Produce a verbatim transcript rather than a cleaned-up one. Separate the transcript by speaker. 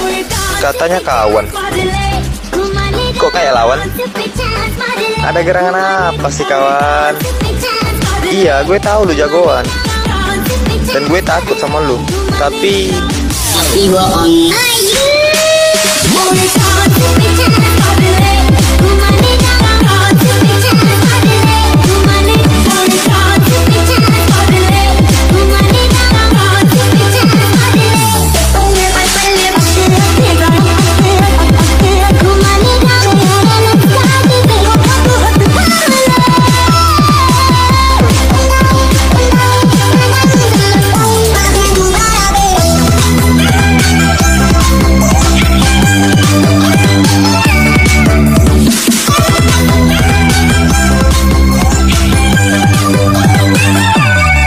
Speaker 1: Katanya kawan. Kok kayak lawan? Ada gerangan apa sih kawan? Iya, gue tahu lu jagoan. Dan gue takut sama lu. Tapi
Speaker 2: Iwa on.